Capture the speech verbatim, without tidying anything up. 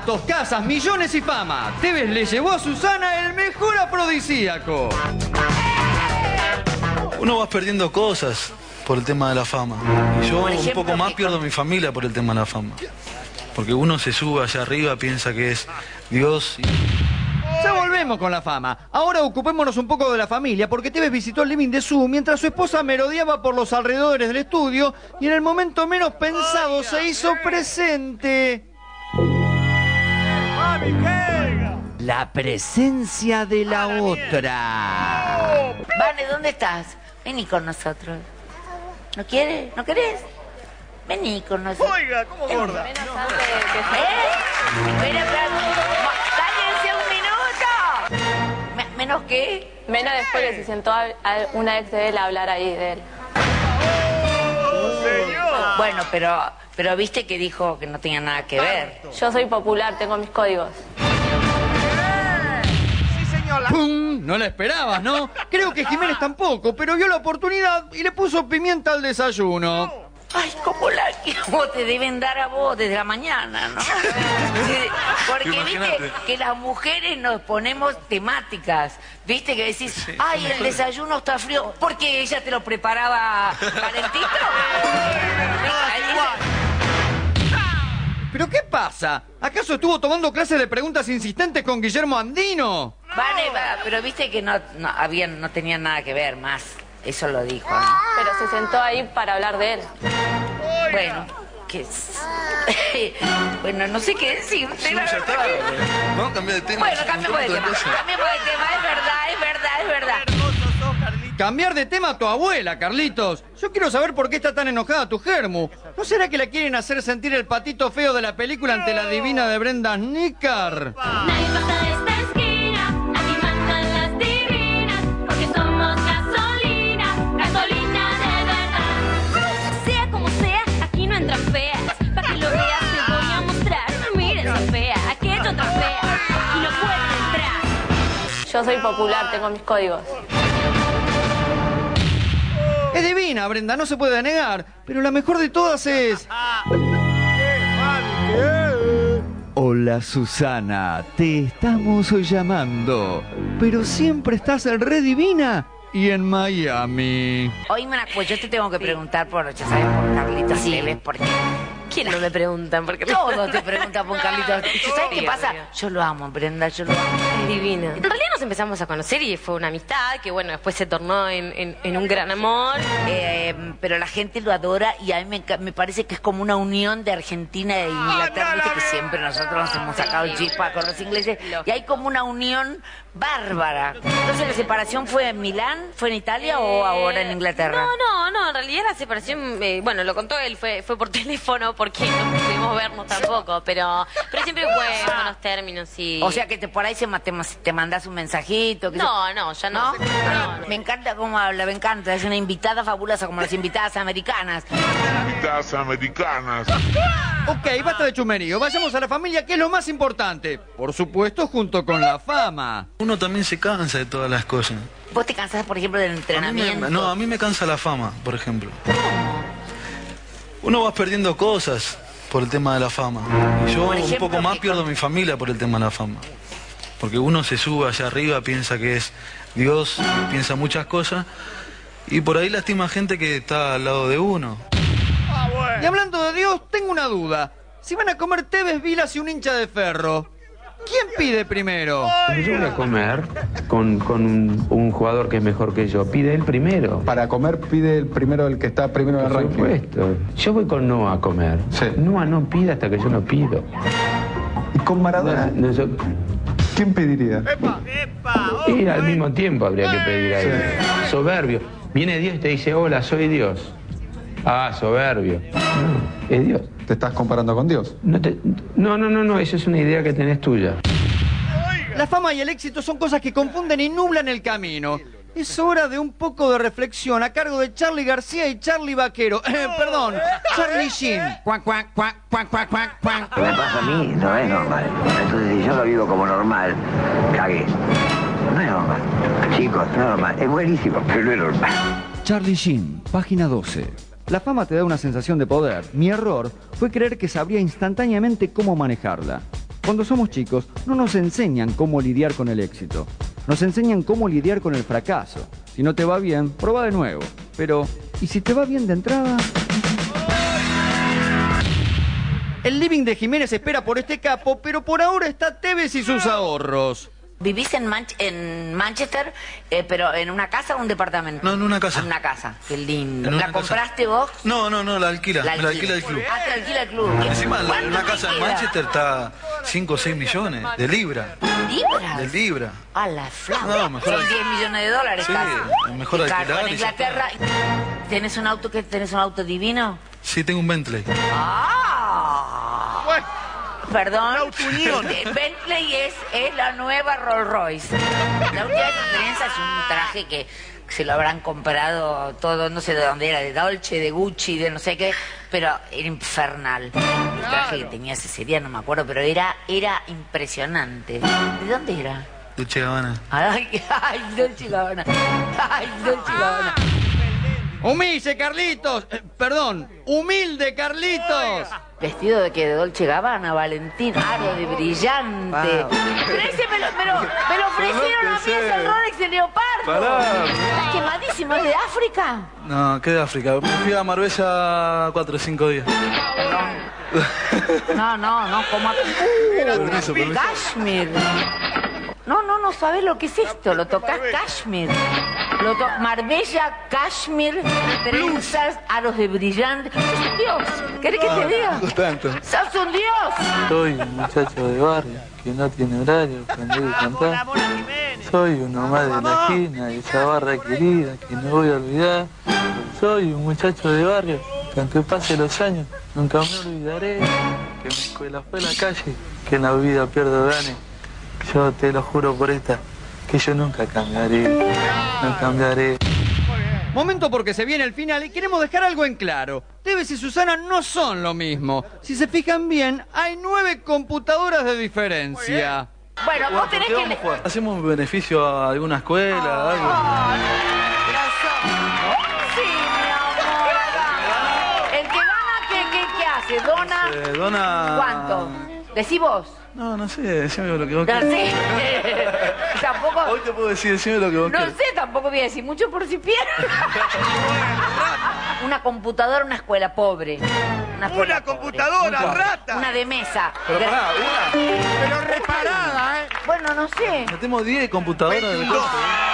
Autos, casas, millones y fama. Tevez le llevó a Susana el mejor afrodisíaco. Uno va perdiendo cosas por el tema de la fama. Y yo un poco más pierdo mi familia por el tema de la fama. Porque uno se sube allá arriba, piensa que es Dios y... Ya volvemos con la fama. Ahora ocupémonos un poco de la familia, porque Tevez visitó el living de Su mientras su esposa merodeaba por los alrededores del estudio y en el momento menos pensado se hizo presente. La presencia de la otra. Vane, ¿dónde estás? Vení con nosotros. ¿No quieres? ¿No querés? Vení con nosotros. Oiga, ¿cómo gorda? Menos antes de que... ¿Eh? Espera, espera. ¡Cállense un minuto! Me- ¿Menos qué? Menos después que se sentó a, a una ex de él a hablar ahí de él. ¡Oh, señor! Bueno, pero, pero viste que dijo que no tenía nada que ver. Yo soy popular, tengo mis códigos. Sí, señor. La... ¡Pum! No la esperabas, ¿no? Creo que Jiménez tampoco, pero vio la oportunidad y le puso pimienta al desayuno. Ay, como la que vos te deben dar a vos desde la mañana, ¿no? Sí, porque Imagínate. viste que las mujeres nos ponemos temáticas. Viste que decís, ay, el desayuno está frío, porque ella te lo preparaba calentito. ¿Pero qué pasa? ¿Acaso estuvo tomando clases de preguntas insistentes con Guillermo Andino? Vale, va, pero viste que no, no, había, no tenía nada que ver más. Eso lo dijo, ¿no? Pero se sentó ahí para hablar de él. Bueno, que es... bueno, no sé qué decir. Sí, ya está. Vamos a cambiar de tema. Bueno, cambiemos de tema. Cambiemos de tema, es verdad, es verdad, es verdad. Cambiar de tema a tu abuela, Carlitos. Yo quiero saber por qué está tan enojada tu germu. ¿No será que la quieren hacer sentir el patito feo de la película ante la divina de Brenda Snicker? Nadie pasa de esta esquina, aquí mandan las divinas, porque somos gasolina, gasolina de verdad. Sea como sea, aquí no entran feas, para que lo veas te voy a mostrar. Mira esa fea, aquella otra fea, y no puede entrar. Yo soy popular, tengo mis códigos. Es divina, Brenda, no se puede negar. Pero la mejor de todas es... Hola, Susana. Te estamos llamando. Pero siempre estás en Red Divina y en Miami. Oíme una cosa, yo te tengo que preguntar por, ya sabes, por Carlitos Tevez, porque... ¿Quién no me preguntan? Porque Todos te preguntan por Carlitos. ¿Sabes qué Obvio, pasa? obvio. Yo lo amo, Brenda, yo lo amo. es divino. En realidad nos empezamos a conocer y fue una amistad que, bueno, después se tornó en, en, en un gran amor. Eh, pero la gente lo adora y a mí me, enca- me parece que es como una unión de Argentina e Inglaterra. Viste que siempre nosotros nos hemos sacado el chispa con los ingleses y hay como una unión bárbara. Entonces, ¿la separación fue en Milán, fue en Italia o ahora en Inglaterra? No, no, no, en realidad la separación, eh, bueno, lo contó él, fue, fue por teléfono porque no pudimos vernos tampoco, pero, pero siempre fue en buenos términos y... O sea que te, por ahí se, ma- te, te mandas un mensajito. Que No, no, ya no. ¿No? No, no. Me encanta cómo habla, me encanta. Es una invitada fabulosa como las invitadas americanas. Invitadas americanas. Ok, basta de chumerío. Vayamos a la familia, que es lo más importante. Por supuesto, junto con la fama. Uno también se cansa de todas las cosas. ¿Vos te cansás, por ejemplo, del A mí entrenamiento? me- no, a mí me cansa la fama, por ejemplo. Uno va perdiendo cosas por el tema de la fama. Y yo Por un ejemplo, poco más ¿qué pierdo cosa? mi familia por el tema de la fama. Porque uno se sube allá arriba, piensa que es Dios, piensa muchas cosas. Y por ahí lastima gente que está al lado de uno. Y hablando de Dios, tengo una duda. Si van a comer Tevez, Vilas y un hincha de ferro, ¿quién pide primero? Cuando yo voy a comer con, con un, un jugador que es mejor que yo, pide él primero. Para comer pide el primero el que está primero en el Por ranking. supuesto. Yo voy con Noah a comer. Sí. Noah no pide hasta que yo no pido. ¿Y con Maradona? No, no, yo- ¿Quién pediría? ¡Epa! ¡Epa! ¡Oh! y al mismo tiempo habría que pedir a él. Soberbio. Viene Dios y te dice, hola, soy Dios. Ah, soberbio. No, es Dios. ¿Te estás comparando con Dios? No, te- no, no, no, no, eso es una idea que tenés tuya. La fama y el éxito son cosas que confunden y nublan el camino. Es hora de un poco de reflexión a cargo de Charly García y Charly Vaquero. Eh, perdón, Charlie Sheen. Cuac, cuac, cuac, cuac, cuac, cuac, cuac. Lo que me pasa a mí no es normal. Entonces, si yo lo vivo como normal, cagué. No es normal. Chicos, no es normal. Es buenísimo, pero no es normal. Charlie Sheen, página doce. La fama te da una sensación de poder. Mi error fue creer que sabría instantáneamente cómo manejarla. Cuando somos chicos, no nos enseñan cómo lidiar con el éxito. Nos enseñan cómo lidiar con el fracaso. Si no te va bien, prueba de nuevo. Pero, ¿y si te va bien de entrada? El living de Jiménez espera por este capo, pero por ahora está Tevez y sus ahorros. ¿Vivís en, Manch en Manchester, eh, pero en una casa o un departamento? No, en una casa. En una casa, qué lindo. En una ¿La casa. compraste vos? No, no, no, la alquila. La Me la alquila el club. Ah, te la alquila el club. Encima, la- ¿Cuánto una te casa en queda? Manchester está cinco o seis millones de libras. ¿Libras? De libra. A la flaca. No, mejor Son al- diez millones de dólares Sí, casi. mejor Y claro, alquilar en y ya Inglaterra, ¿tenés un auto que tenés un auto divino? Sí, tengo un Bentley. ¡Ah! Perdón. Bentley es, es la nueva Rolls Royce. La última vez que tenés es un traje que se lo habrán comprado todo, no sé de dónde era, de Dolce, de Gucci, de no sé qué, pero era infernal. El traje que tenía ese día, no me acuerdo, pero era, era impresionante. ¿De dónde era? Dolce Gabbana. Ay, ay, Dolce Gabbana. Ay, Dolce Gabbana. ¡Humilde, Carlitos! Eh, perdón, humilde, Carlitos. ¿Vestido de qué? ¿De Dolce Gabbana, Valentín? Aro de brillante. Pero ese me lo, me lo, me lo ofrecieron a mí, es el Rolex de Leopardo. Pará. Está quemadísimo, ¿es de África? No, ¿qué de África? Me fui a Marbella cuatro o cinco días. No, no, no, como... Permiso, permiso. Kashmir. No, no, no sabés lo que es esto. Lo tocás Kashmir. Lo to Marbella, Kashmir, trenzas, aros de brillante. ¡Sos un dios! ¿Querés que te diga? No tanto. ¡Sos un dios! Soy un muchacho de barrio que no tiene horario, aprendí a cantar. Soy uno más de la esquina, de esa barra querida que no voy a olvidar. Soy un muchacho de barrio que aunque pase los años, nunca me olvidaré que mi escuela fue la calle, que en la vida pierdo gane. Yo te lo juro por esta, que yo nunca cambiaré, no cambiaré. Momento porque se viene el final y queremos dejar algo en claro. Tevez y Susana no son lo mismo. Si se fijan bien, hay nueve computadoras de diferencia. Bueno, vos tenés ¿Qué que... vamos a jugar? ¿Hacemos un beneficio a alguna escuela, algo? Sí, mi amor, hagamos. El que gana, ¿qué, qué, qué hace? ¿Dona? Eh, dona... ¿Cuánto? Decí vos. No, no sé, decime lo que vos No quieras. sé. Tampoco... Hoy te puedo decir, decime lo que vos No quieras. sé, tampoco voy a decir mucho por si pierdo. Una computadora, una escuela pobre. Una, escuela Una pobre. computadora, Muy pobre. rata. Una de mesa. Pero De- pará, una. Pero reparada, ¿eh? Bueno, no sé. Metemos diez computadoras del costo.